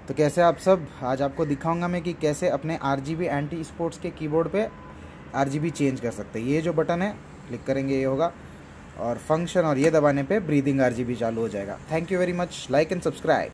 तो कैसे आप सब, आज आपको दिखाऊंगा मैं कि कैसे अपने RGB एंटी स्पोर्ट्स के कीबोर्ड पे RGB चेंज कर सकते हैं। ये जो बटन है क्लिक करेंगे ये होगा, और फंक्शन और ये दबाने पे ब्रीदिंग RGB चालू हो जाएगा। Thank you very much, like and subscribe.